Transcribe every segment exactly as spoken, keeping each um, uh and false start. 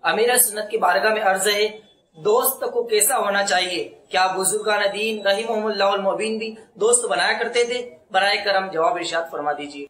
امیر سنت کی بارگاہ میں عرض ہے دوست کو کیسا ہونا چاہیے؟ کیا بزرگان دین رحمہم اللہ المبین بھی دوست بنایا کرتے تھے؟ برائے کرم جواب ارشاد فرما دیجیے۔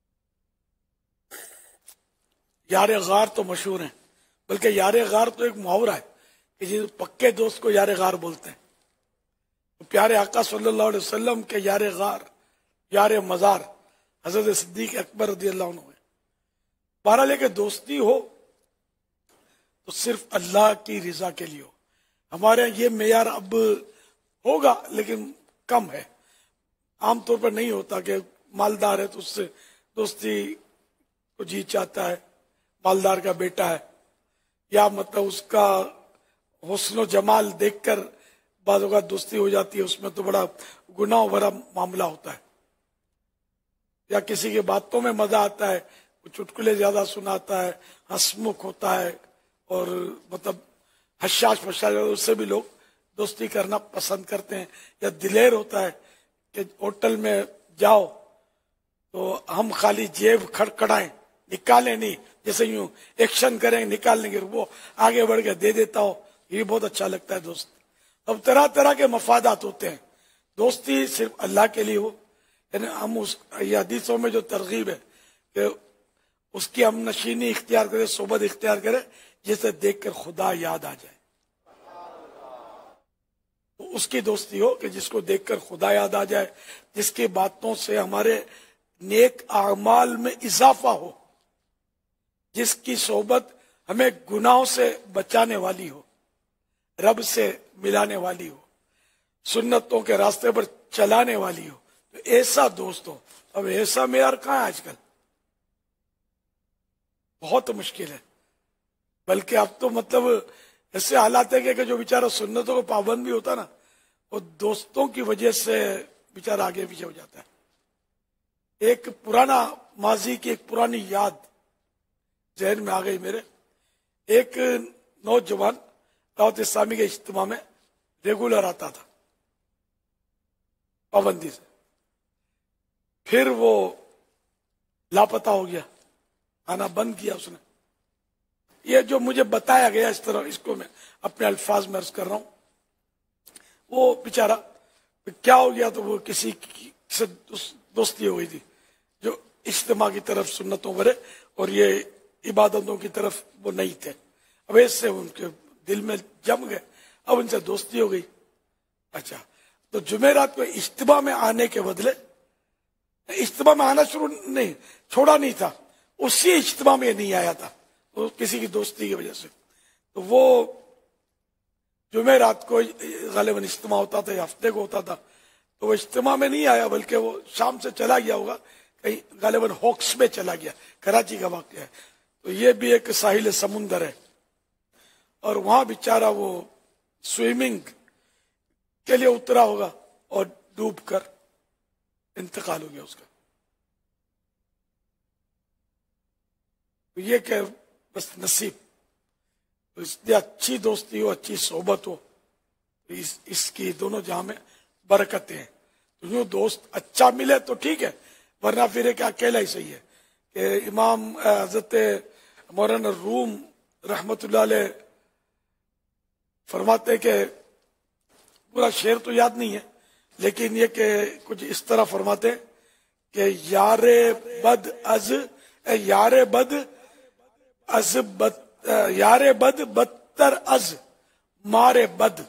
یار غار تو مشہور ہیں، بلکہ یار غار تو ایک محاورہ ہے کہ جی پکے دوست کو یار غار بولتے ہیں۔ پیارے آقا صلی اللہ علیہ وسلم کے یار غار، یار مزار حضرت صدیق اکبر رضی اللہ عنہ ہے۔ بہرحال کہ دوستی ہو تو صرف اللہ کی رضا کے لیے ہو۔ ہمارے یہاں یہ معیار اب ہوگا لیکن کم ہے، عام طور پر نہیں ہوتا کہ مالدار ہے تو اس سے دوستی کو جی چاہتا ہے، مالدار کا بیٹا ہے، یا مطلب اس کا حسن و جمال دیکھ کر بعض اوقات دوستی ہو جاتی ہے، اس میں تو بڑا گناہ بھرا معاملہ ہوتا ہے، یا کسی کی باتوں میں مزہ آتا ہے، وہ چٹکلے زیادہ سناتا ہے، ہنسمکھ ہوتا ہے اور مطلب حشاش فشاش، اس سے بھی لوگ دوستی کرنا پسند کرتے ہیں، یا دلیر ہوتا ہے کہ ہوٹل میں جاؤ تو ہم خالی جیب کھڑکھڑائیں، نکالیں نہیں، جیسے یوں ایکشن کریں نکالنے کے، وہ آگے بڑھ کے دے دیتا ہو، یہ بہت اچھا لگتا ہے دوست۔ اب طرح طرح کے مفادات ہوتے ہیں، دوستی صرف اللہ کے لیے ہو، یعنی ہم اس یہ حدیثوں میں جو ترغیب ہے کہ اس کی ہم نشینی اختیار کرے، صحبت اختیار کرے، جسے دیکھ کر خدا یاد آ جائے، تو اس کی دوستی ہو کہ جس کو دیکھ کر خدا یاد آ جائے، جس کی باتوں سے ہمارے نیک اعمال میں اضافہ ہو، جس کی صحبت ہمیں گناہوں سے بچانے والی ہو، رب سے ملانے والی ہو، سنتوں کے راستے پر چلانے والی ہو، تو ایسا دوست ہو۔ اب ایسا معیار کہاں ہے آج کل؟ بہت مشکل ہے، بلکہ اب تو مطلب ایسے حالات ہے کہ جو بیچارہ سنتوں کو پابند بھی ہوتا نا، وہ دوستوں کی وجہ سے بیچارہ آگے پیچھے ہو جاتا ہے۔ ایک پرانا ماضی کی ایک پرانی یاد ذہن میں آ گئی میرے۔ ایک نوجوان دعوت اسلامی کے اجتماع میں ریگولر آتا تھا پابندی سے، پھر وہ لاپتہ ہو گیا، آنا بند کیا اس نے۔ یہ جو مجھے بتایا گیا اس طرح، اس کو میں اپنے الفاظ میں عرض کر رہا ہوں۔ وہ بیچارہ کیا ہو گیا، تو وہ کسی سے دوستی ہو گئی تھی جو اجتماع کی طرف سنتوں بھرے اور یہ عبادتوں کی طرف وہ نہیں تھے۔ اب اس سے ان کے دل میں جم گئے، اب ان سے دوستی ہو گئی۔ اچھا، تو جمعرات کو اجتماع میں آنے کے بدلے، اجتماع میں آنا شروع نہیں چھوڑا نہیں تھا، اسی اجتماع میں نہیں آیا تھا، وہ کسی کی دوستی کی وجہ سے۔ تو وہ جمعرات کو غالباً اجتماع ہوتا تھا یا ہفتے کو ہوتا تھا، تو وہ اجتماع میں نہیں آیا، بلکہ وہ شام سے چلا گیا ہوگا کہیں، غالباً ہوکس میں چلا گیا، کراچی کا واقعہ ہے۔ تو یہ بھی ایک ساحل سمندر ہے، اور وہاں بیچارہ وہ سوئمنگ کے لیے اترا ہوگا اور ڈوب کر انتقال ہو گیا اس کا۔ یہ کہ بس نصیب، اس لیے اچھی دوستی ہو، اچھی صحبت ہو، اس, اس کی دونوں جہاں میں برکتیں ہیں۔ تو یوں دوست اچھا ملے تو ٹھیک ہے، ورنہ پھر ایک اکیلا ہی صحیح ہے۔ کہ امام حضرت مولانا روم رحمت اللہ علیہ فرماتے کہ پورا شعر تو یاد نہیں ہے، لیکن یہ کہ کچھ اس طرح فرماتے کہ یار بد از یار بد از بد یار بد بدتر از مارے بد۔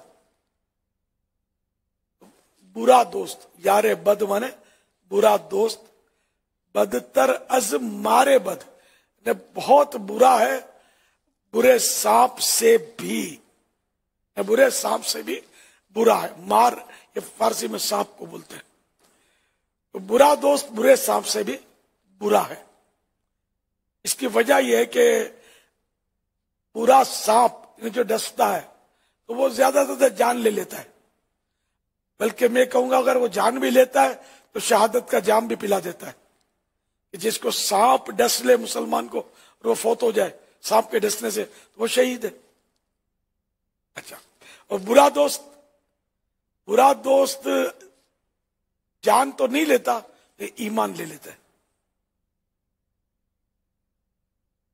برا دوست، یار بد مانے برا دوست، بدتر از مارے بد، بہت برا ہے برے سانپ سے بھی، برے سانپ سے بھی برا ہے۔ مار یہ فارسی میں سانپ کو بولتے ہیں، تو برا دوست برے سانپ سے بھی برا ہے۔ اس کی وجہ یہ ہے کہ برا سانپ جو ڈستا ہے تو وہ زیادہ سے زیادہ جان لے لیتا ہے، بلکہ میں کہوں گا اگر وہ جان بھی لیتا ہے تو شہادت کا جام بھی پلا دیتا ہے، کہ جس کو سانپ ڈس لے مسلمان کو اور وہ فوت ہو جائے سانپ کے ڈسنے سے تو وہ شہید ہے۔ اچھا، اور برا دوست، برا دوست جان تو نہیں لیتا لیکن ایمان لے لیتا ہے۔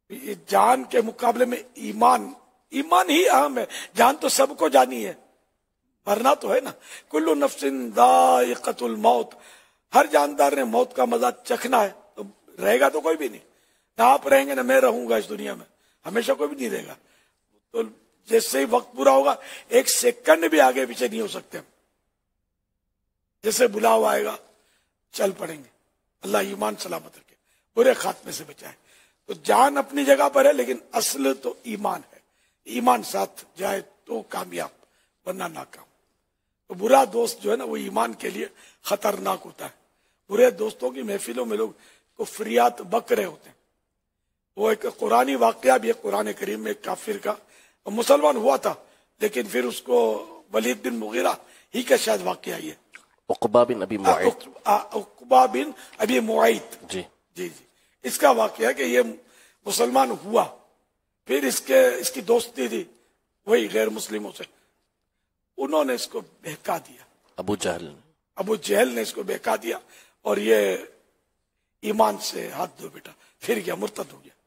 جان کے مقابلے میں ایمان ایمان ہی اہم ہے. جان تو سب کو جانی ہے, مرنا تو ہے نا. کل نفس ذائقۃ الموت, ہر جاندار نے موت کا مزہ چکھنا ہے. تو رہے گا تو کوئی بھی نہیں, نہ آپ رہیں گے نہ میں رہوں گا اس دنیا میں, ہمیشہ کوئی بھی نہیں رہے گا. تو جیسے ہی وقت پورا ہوگا ایک سیکنڈ بھی آگے پیچھے نہیں ہو سکتے ہم. جیسے بلاؤ آئے گا چل پڑیں گے. اللہ ایمان سلامت رکھے, برے خاتمے سے بچائے. تو جان اپنی جگہ پر ہے لیکن اصل تو ایمان ہے. ایمان ساتھ جائے تو کامیاب, ورنہ ناکام. تو برا دوست جو ہے نا وہ ایمان کے لیے خطرناک ہوتا ہے. برے دوستوں کی محفلوں میں لوگ کفریات بک رہے ہوتے ہیں. وہ ایک قرآنی واقعہ بھی ہے قرآن کریم میں, ایک کافر کا مسلمان ہوا تھا لیکن پھر اس کو ولید بن مغیرہ ہی کا شاید واقعہ یہ عقبہ بن ابی معیط عقبہ بن ابی معیط جی جی جی اس کا واقعہ کہ یہ مسلمان ہوا, پھر اس کے اس کی دوستی تھی وہی غیر مسلموں سے, انہوں نے اس کو بہکا دیا. ابو جہل ابو جہل نے اس کو بہکا دیا اور یہ ایمان سے ہاتھ دھو بیٹا, پھر گیا مرتد ہو گیا.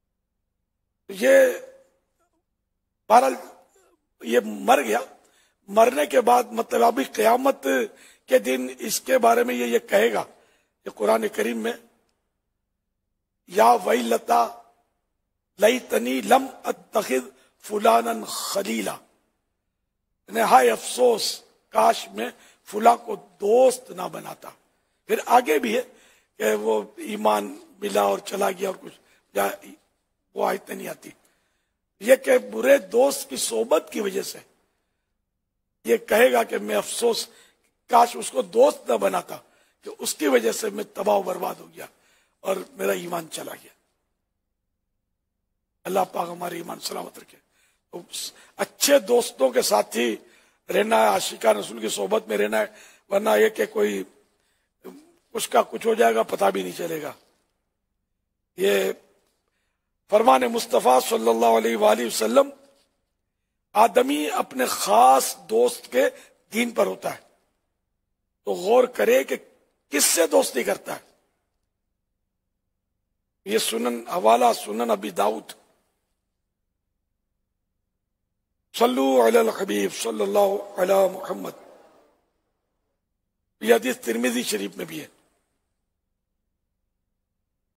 یہ بہرحال یہ مر گیا. مرنے کے بعد مطلب ابھی قیامت کے دن اس کے بارے میں یہ یہ کہے گا کہ قرآن کریم میں یا ویلتا لیتنی لم اتخذ فلانا خلیلا, ہائے افسوس کاش میں فلاں کو دوست نہ بناتا. پھر آگے بھی ہے کہ وہ ایمان ملا اور چلا گیا اور کچھ وہ آیت نہیں آتی. یہ کہ برے دوست کی صحبت کی وجہ سے یہ کہے گا کہ میں افسوس کاش اس کو دوست نہ بناتا, کہ اس کی وجہ سے میں تباہ و برباد ہو گیا اور میرا ایمان چلا گیا. اللہ پاک ہمارے ایمان سلامت رکھے. اچھے دوستوں کے ساتھ ہی رہنا ہے, عاشقان رسول کی صحبت میں رہنا ہے, ورنہ یہ کہ کوئی اس کا کچھ ہو جائے گا پتہ بھی نہیں چلے گا. یہ فرمان مصطفیٰ صلی اللہ علیہ وآلہ وسلم, آدمی اپنے خاص دوست کے دین پر ہوتا ہے تو غور کرے کہ کس سے دوستی کرتا ہے. یہ سنن حوالہ سنن ابی داؤد. صلو علی الحبیب صلی اللہ علی محمد. یہ حدیث ترمذی شریف میں بھی ہے.